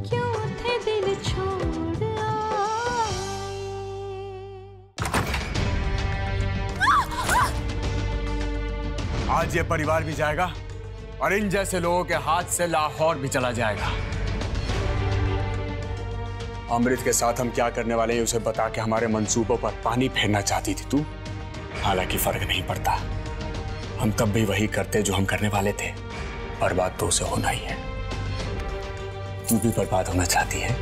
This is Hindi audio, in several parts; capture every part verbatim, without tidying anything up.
क्यों थे दिल छोड़ आए। आज ये परिवार भी जाएगा और इन जैसे लोगों के हाथ से लाहौर भी चला जाएगा। अमृत के साथ हम क्या करने वाले हैं उसे बता के हमारे मंसूबों पर पानी फेरना चाहती थी तू। हालांकि फर्क नहीं पड़ता, हम तब भी वही करते जो हम करने वाले थे। बर्बाद तो उसे होना ही है। तू भी बर्बाद होना चाहती है।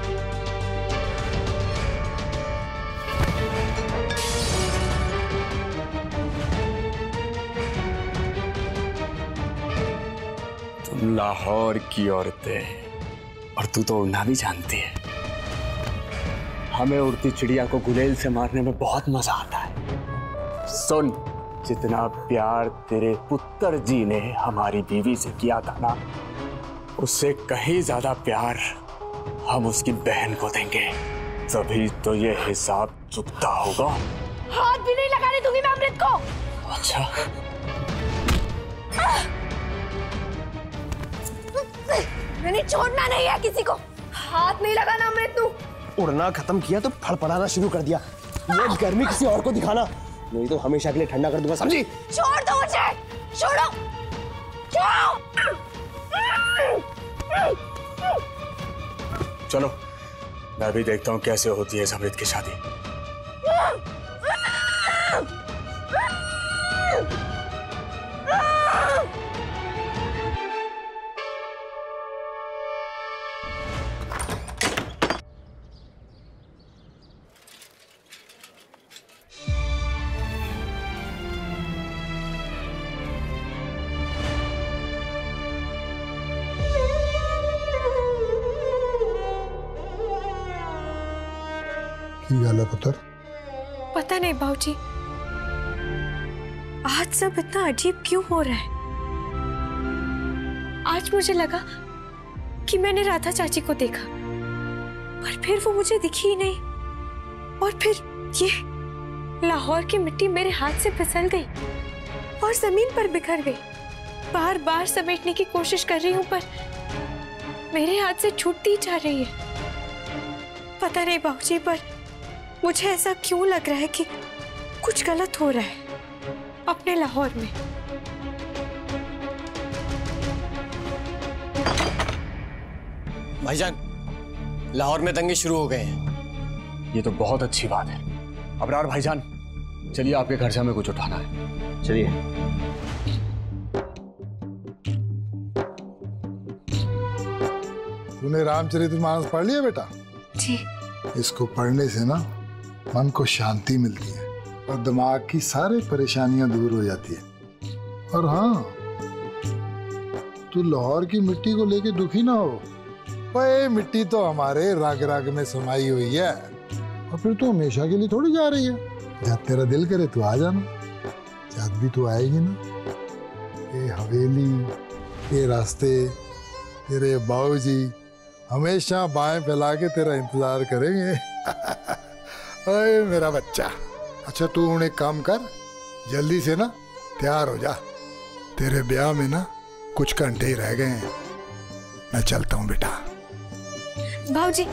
तुम लाहौर की औरतें और तू तो उड़ना भी जानती है। हमें उड़ती चिड़िया को गुलेल से मारने में बहुत मजा आता है। सुन, जितना प्यार तेरे पुत्र जी ने हमारी बीवी से किया था ना, उससे कहीं ज्यादा प्यार हम उसकी बहन को देंगे। तभी तो ये हिसाब चुकता होगा। हाथ भी नहीं लगाने दूंगी मैं अमृत को। अच्छा, मैंने छोड़ना नहीं है किसी को। हाथ नहीं लगाना अमृत तू। उड़ना खत्म किया तो फड़फड़ाना शुरू कर दिया। ये गर्मी किसी और को दिखाना, नहीं तो हमेशा के लिए ठंडा कर दूंगा, समझी? छोड़ दो मुझे, छोड़ो, छोड़ो। चलो मैं भी देखता हूँ कैसे होती है अमृत की शादी। पुत्र, पता नहीं बाबूजी, आज सब इतना अजीब क्यों हो रहा है। आज मुझे लगा कि मैंने राधा चाची को देखा, पर फिर वो मुझे दिखी ही नहीं। और फिर ये लाहौर की मिट्टी मेरे हाथ से फिसल गई और जमीन पर बिखर गई। बार बार समेटने की कोशिश कर रही हूं, पर मेरे हाथ से छूटती जा रही है। पता नहीं बाबूजी, पर मुझे ऐसा क्यों लग रहा है कि कुछ गलत हो रहा है अपने लाहौर में। भाईजान, लाहौर में दंगे शुरू हो गए हैं। ये तो बहुत अच्छी बात है। अबरार भाईजान, चलिए आपके घर से हमें कुछ उठाना है। चलिए। तूने रामचरितमानस पढ़ लिया बेटा? जी। इसको पढ़ने से ना मन को शांति मिलती है और दिमाग की सारी परेशानियां दूर हो जाती है। और हाँ, तू लाहौर की मिट्टी को लेके दुखी ना हो। भाई, मिट्टी तो हमारे राग राग में समाई हुई है और फिर तू हमेशा के लिए थोड़ी जा रही है। जब तेरा दिल करे तू आ जाना, जब भी तू आएगी ना, ये हवेली, ये रास्ते, तेरे बाबूजी हमेशा बाएं फैला के तेरा इंतजार करेंगे। ओए मेरा बच्चा। अच्छा, तू उन्हें काम कर, जल्दी से ना तैयार हो जा। तेरे ब्याह में ना कुछ घंटे ही रह गए हैं। मैं चलता हूँ बेटा। भाऊजी,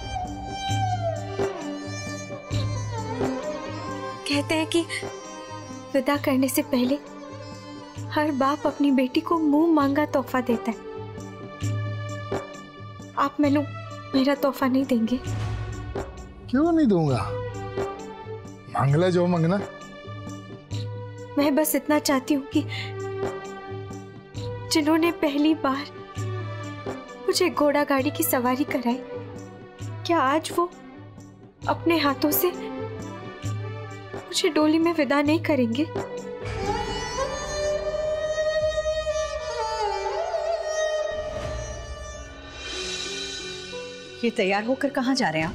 कहते हैं कि विदा करने से पहले हर बाप अपनी बेटी को मुंह मांगा तोहफा देता है। आप मैनू मेरा तोहफा नहीं देंगे? क्यों नहीं दूंगा, मांग ले जो मांगना। मैं बस इतना चाहती हूँ कि जिन्होंने पहली बार मुझे घोड़ा गाड़ी की सवारी कराई, क्या आज वो अपने हाथों से मुझे डोली में विदा नहीं करेंगे? ये तैयार होकर कहाँ जा रहे हैं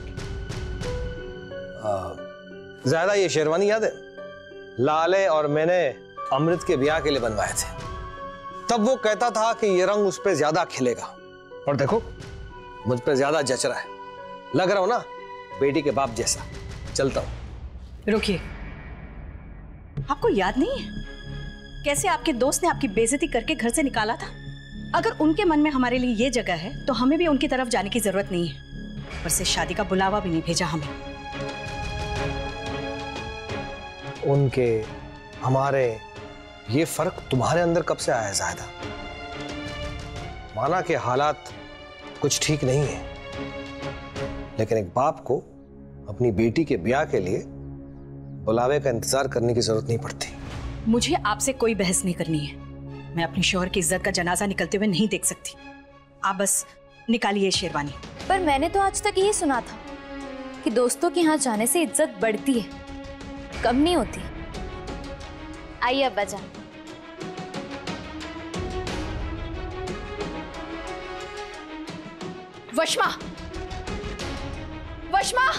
आप? ज्यादा ये शेरवानी याद है? लाले और मैंने अमृत के ब्याह के लिए बनवाए थे। तब वो कहता था कि ये रंग उस पे ज्यादा खिलेगा, और देखो मुझ पे ज्यादा जच रहा है। लग रहा हो ना बेटी के बाप जैसा। चलता हूं। रुकिए, आपको याद नहीं है कैसे आपके दोस्त ने आपकी बेइज्जती करके घर से निकाला था? अगर उनके मन में हमारे लिए ये जगह है तो हमें भी उनकी तरफ जाने की जरूरत नहीं है। पर से शादी का बुलावा भी नहीं भेजा हमें। उनके हमारे ये फर्क तुम्हारे अंदर कब से आया है ज़ाहिदा? माना कि हालात कुछ ठीक नहीं है, लेकिन एक बाप को अपनी बेटी के ब्याह के लिए बुलावे का इंतजार करने की जरूरत नहीं पड़ती। मुझे आपसे कोई बहस नहीं करनी है। मैं अपनी शौहर की इज्जत का जनाजा निकलते हुए नहीं देख सकती। आप बस निकालिए शेरवानी। पर मैंने तो आज तक यही सुना था कि दोस्तों के यहाँ जाने से इज्जत बढ़ती है, कम नहीं होती। आइए अब्बा जान। वशमा, वशमा,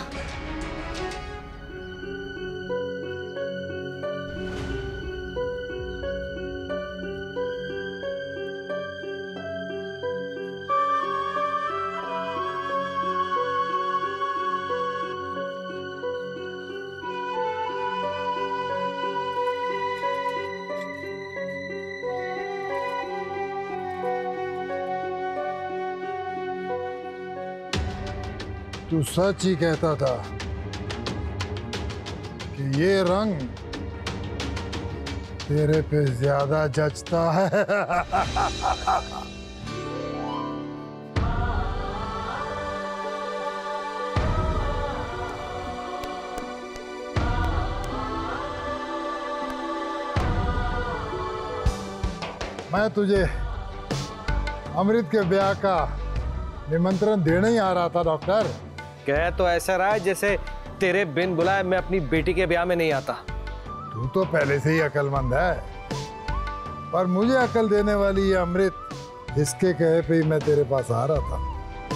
तू सच ही कहता था कि ये रंग तेरे पे ज्यादा जचता है। मैं तुझे अमृत के ब्याह का निमंत्रण देने ही आ रहा था डॉक्टर। कह तो ऐसा रहा है जैसे तेरे बिन बुलाए मैं अपनी बेटी के ब्याह में नहीं आता। तू तो पहले से ही अक्लमंद है, पर मुझे अकल देने वाली ये अमृत, इसके कहे पे ही मैं तेरे पास आ रहा था।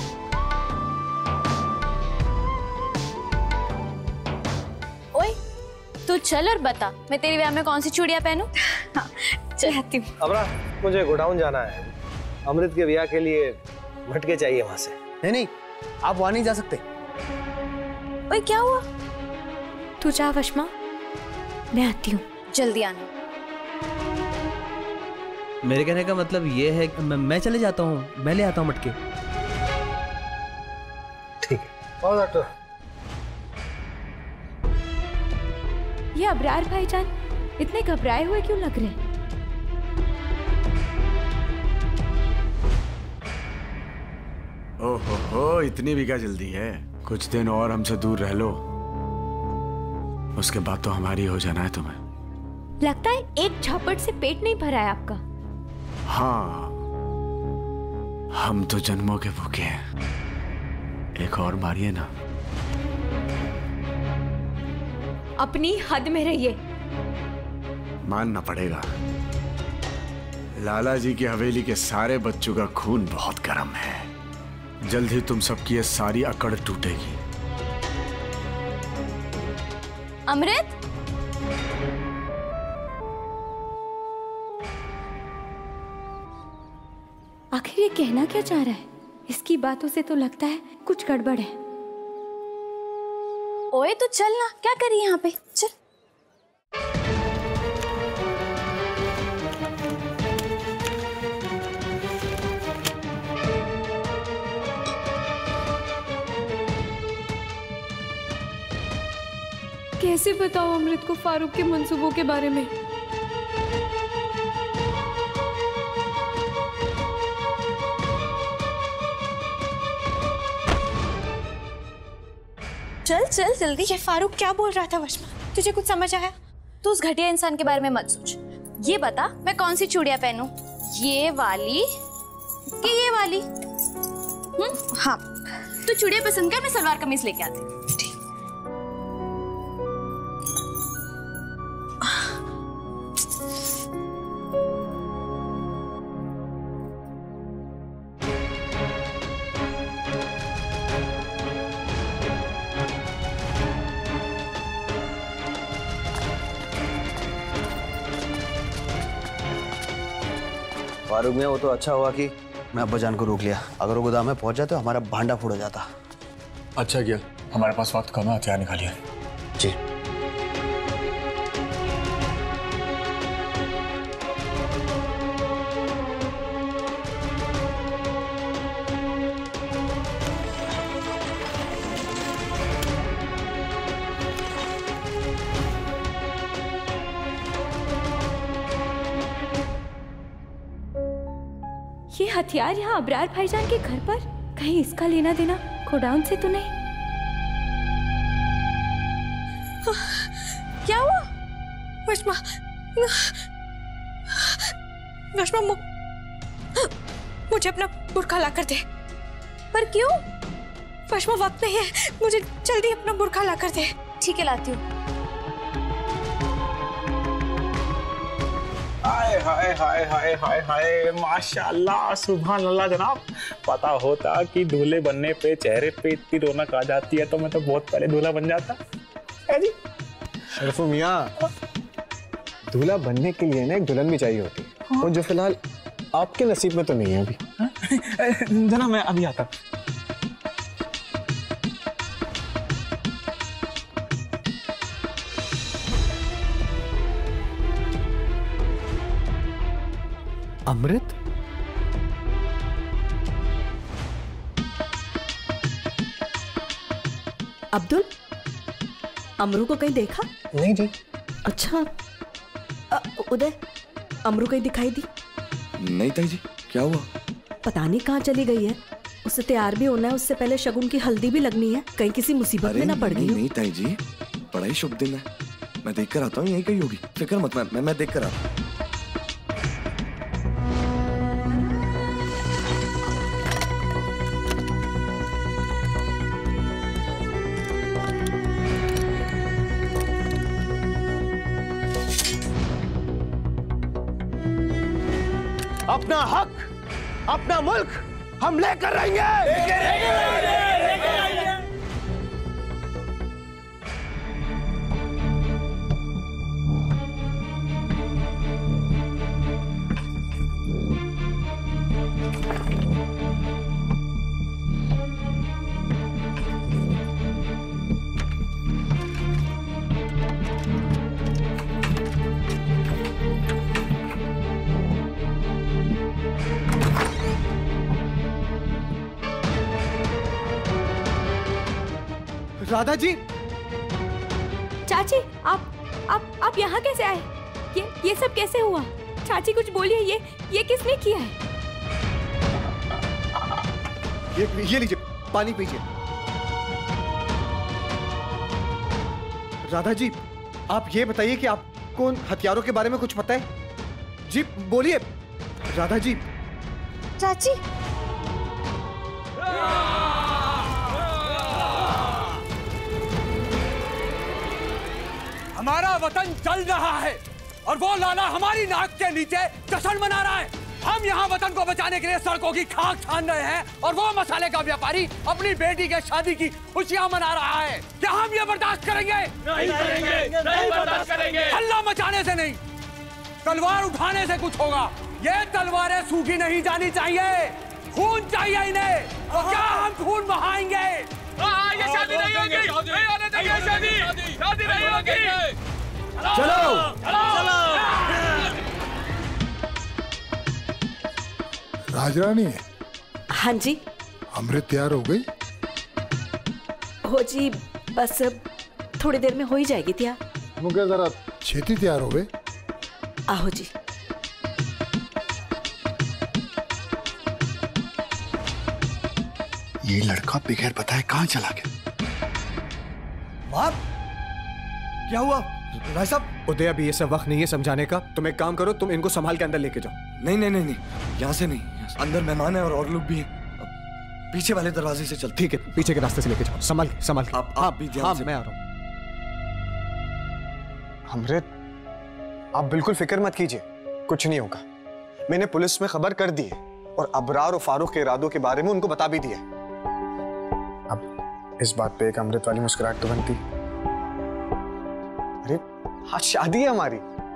ओए, तू चल और बता मैं तेरे ब्याह में कौन सी चूड़ियां पहनूं? हाँ, चाहती हूँ। अबरा, मुझे गोडाउन जाना है। अमृत के ब्याह के लिए मटके चाहिए वहां से। नहीं नहीं, आप वहां नहीं जा सकते। ओए, क्या हुआ? तू जा वशमा, मैं आती हूँ। जल्दी आना। मेरे कहने का मतलब ये है कि मैं, मैं चले जाता हूँ, मैं ले आता हूँ मटके। ठीक है। और डॉक्टर, ये अबरार भाईजान इतने घबराए हुए क्यों लग रहे हैं? ओहो हो, इतनी भी क्या जल्दी है? कुछ दिन और हमसे दूर रह लो, उसके बाद तो हमारी हो जाना है तुम्हें। लगता है एक झपट से पेट नहीं भरा है आपका। हाँ, हम तो जन्मों के भूखे हैं, एक और मारिए ना। अपनी हद में रहिए। मानना पड़ेगा, लाला जी की हवेली के सारे बच्चों का खून बहुत गर्म है। जल्द ही तुम सबकी ये सारी अकड़ टूटेगी। अमृत, आखिर ये कहना क्या चाह रहा है? इसकी बातों से तो लगता है कुछ गड़बड़ है। ओए तू चल ना, क्या कर रही है यहाँ पे? चल। कैसे बताओ अमृत को फारूक के मंसूबों के बारे में? चल चल जल्दी। ये फारूक क्या बोल रहा था वशमा? तुझे कुछ समझ आया? तू उस घटिया इंसान के बारे में मत सोच। ये बता मैं कौन सी चूड़ियां पहनूं, ये वाली कि ये वाली? हम्म, हाँ, तू चूड़ियां पसंद कर, मैं सलवार कमीज लेके आती हूँ। फारूक में वो तो अच्छा हुआ कि मैं अब्बा जान को रोक लिया। अगर वो गोदाम में पहुंच जाते तो हमारा भांडा फूट जाता। अच्छा किया, हमारे पास वक्त कम है, हथियार निकालिए। जी। हथियार यहाँ अबरार भाईजान के घर पर? कहीं इसका लेना देना गोडाउन से तो नहीं? क्या हुआ? वशमा, वशमा मु, मुझे अपना बुर्का ला कर दे। पर क्यों? वशमा वक्त नहीं है, मुझे जल्दी अपना बुर्का ला कर दे। ठीक है, लाती हूँ। हाय हाय हाय हाय हाय हाय, माशाल्लाह, सुभान अल्लाह जनाब। पता होता कि दूल्हे बनने पे चेहरे पे इतनी रौनक आ जाती है तो मैं तो बहुत पहले दूल्हा बन जाता है जी। शरफू मियाँ, दूल्हा बनने के लिए ना एक दुल्हन भी चाहिए होती है। हाँ? और जो फिलहाल आपके नसीब में तो नहीं है अभी। हाँ? जनाब मैं अभी आता। अमृत, अब्दुल, अमरू को कहीं देखा? नहीं जी। अच्छा, अ, उदय, अमरू कहीं दिखाई दी? नहीं ताई जी, क्या हुआ? पता नहीं कहाँ चली गई है। उससे तैयार भी होना है, उससे पहले शगुन की हल्दी भी लगनी है। कहीं किसी मुसीबत में ना पड़ गई हो। नहीं ताई जी, बड़ा ही शुभ दिन है। मैं देख कर आता हूँ, यहीं कहीं होगी, फिक्र मत। मैं मैं देख कर आता हूँ। अपना हक, अपना मुल्क हम लेकर रहेंगे। राधा जी, चाची, आप आप आप यहाँ कैसे आए? ये ये सब कैसे हुआ? चाची कुछ बोलिए, ये ये किसने किया है? ये ये लीजिए, पानी पीजिए। राधा जी, आप ये बताइए कि आपको उन हथियारों के बारे में कुछ पता है? जी बोलिए राधा जी। चाची, हमारा वतन जल रहा है और वो लाला हमारी नाक के नीचे जश्न मना रहा है। हम यहाँ वतन को बचाने के लिए सड़कों की खाक छान रहे हैं और वो मसाले का व्यापारी अपनी बेटी के शादी की खुशियाँ मना रहा है। क्या हम ये बर्दाश्त करेंगे? नहीं करेंगे, नहीं बर्दाश्त करेंगे। हल्ला मचाने से नहीं, तलवार उठाने से कुछ होगा। ये तलवारें सूखी नहीं जानी चाहिए, खून चाहिए इन्हें। क्या हम खून बहाएंगे? ये शादी नहीं होगी, नहीं होने देंगे शादी, शादी नहीं होगी। चलो चलो। राजरानी। हाँ जी। अमृत तैयार हो गई? हो जी, बस थोड़ी देर में हो ही जाएगी तैयार। मुझे जरा छेती तैयार हो गए। आहो जी। ये लड़का बगैर बताए कहाँ चला गया? बाप, क्या हुआ? भाई साहब, उदय अभी ये सब वक्त नहीं है समझाने का। तुम एक काम करो, तुम इनको संभाल के अंदर लेके जाओ। नहीं नहीं नहीं नहीं, यहाँ से नहीं, अंदर मेहमान है और और लोग भी हैं। पीछे वाले दरवाजे से चल। ठीक है, पीछे के रास्ते से लेके जाओ, संभाल के, संभाल के। आप आप भी ध्यान से। मैं आ रहा हूँ। अमृत, आप बिल्कुल फिक्र मत कीजिए, कुछ नहीं होगा। मैंने पुलिस में खबर कर दी है और अबरार और फारूक के इरादों के बारे में उनको बता भी दिया। अब इस बात पे एक अमृत वाली मुस्कुराहट तो बनती। अरे आज शादी है हमारी।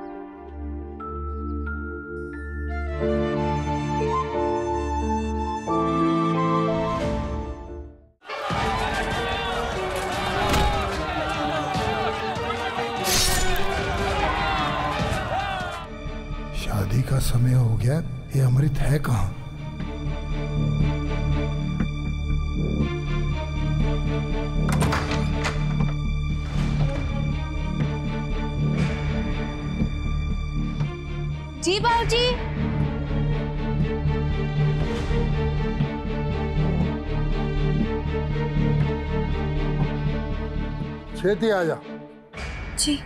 शादी का समय हो गया, ये अमृत है कहाँ? जी बाबूजी। छेती आ जा। जी।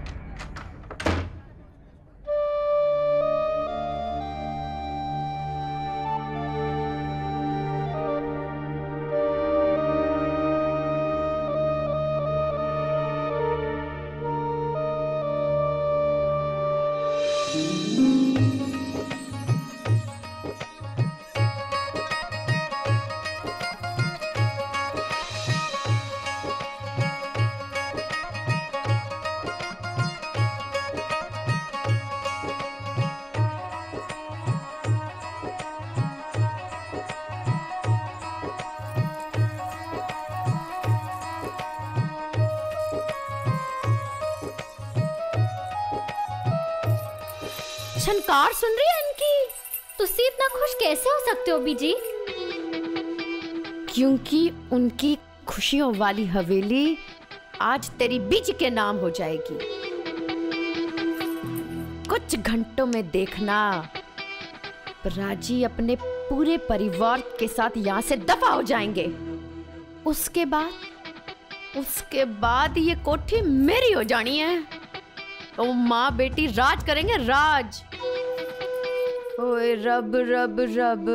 छनकार सुन रही है इनकी? तुसी इतना खुश कैसे हो सकते हो बीजी? क्योंकि उनकी खुशियों वाली हवेली आज तेरी बीजी के नाम हो जाएगी। कुछ घंटों में देखना, राजी अपने पूरे परिवार के साथ यहाँ से दफा हो जाएंगे। उसके बाद उसके बाद ये कोठी मेरी हो जानी है। ओ माँ बेटी राज करेंगे, राज। ओए रब रब रब।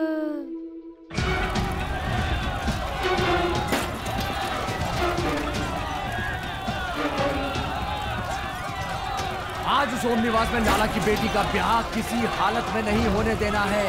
आज उस ओम निवास में लाला की बेटी का ब्याह किसी हालत में नहीं होने देना है।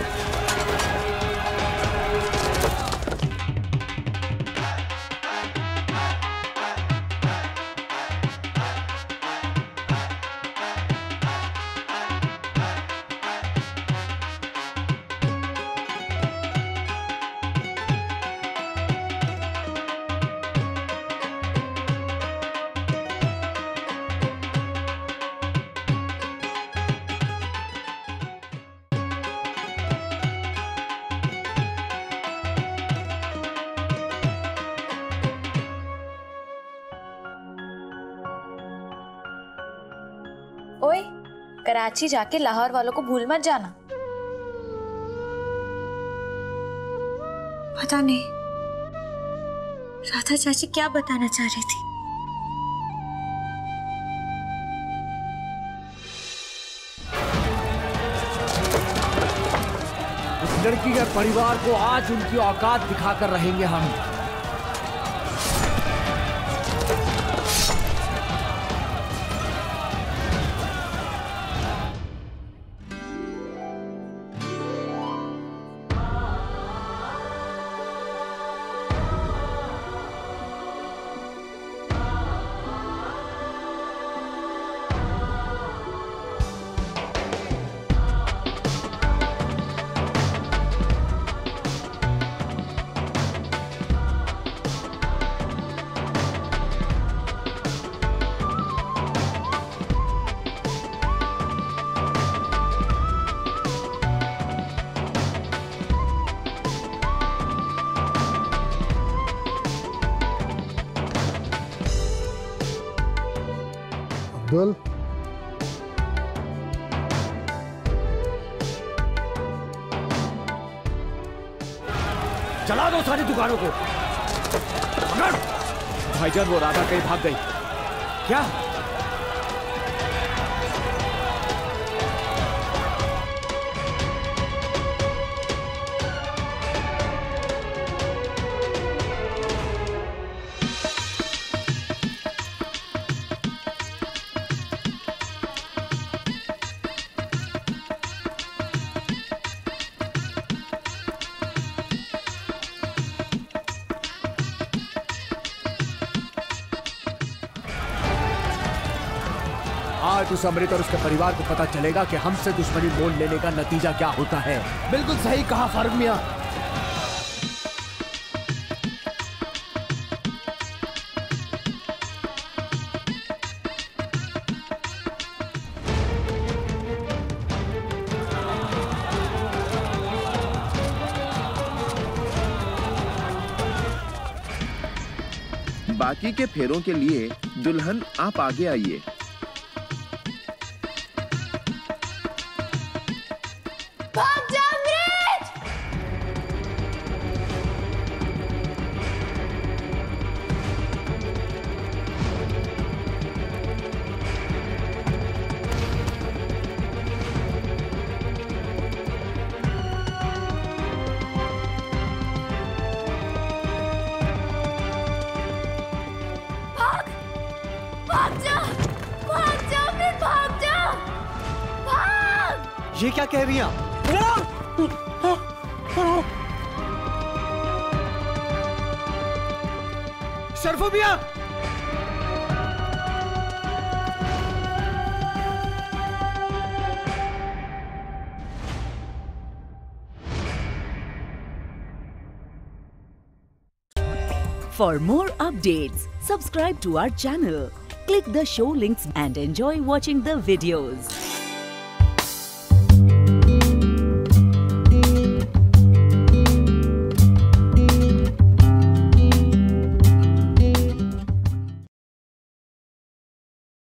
ओए, कराची जाके लाहौर वालों को भूल मत जाना। पता नहीं राधा चाची क्या बताना चाह रही थी। उस लड़की के परिवार को आज उनकी औकात दिखाकर रहेंगे हम। अब्दुल, चला दो सारी दुकानों को। भाईजान वो राधा कहीं भाग गई क्या? आज उस अमृत और उसके परिवार को पता चलेगा कि हमसे दुश्मनी मोल लेने का नतीजा क्या होता है। बिल्कुल सही कहा फारूक मियां। बाकी के फेरों के लिए दुल्हन आप आगे आइए। ये क्या कह रही हैं? शर्फोबिया! For more updates, subscribe to our channel, click the show links and enjoy watching the videos.